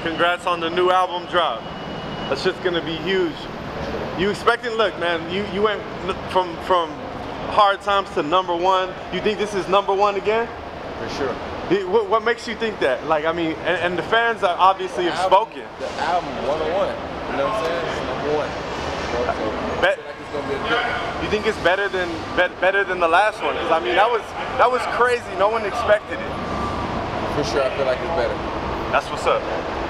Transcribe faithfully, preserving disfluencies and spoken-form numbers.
congrats on the new album drop. That's just gonna be huge. You expecting? Look, man, you you went from from hard times to number one. You think this is number one again? For sure. What, what makes you think that? Like, I mean, and, and the fans are obviously the have album, spoken. The album one oh one. You know what I'm saying? It's number one. So, so Bet, I feel like it's gonna be a good. you think it's better than bet, better than the last one? Because I mean, that was that was crazy. No one expected it. For sure, I feel like it's better. That's what's up.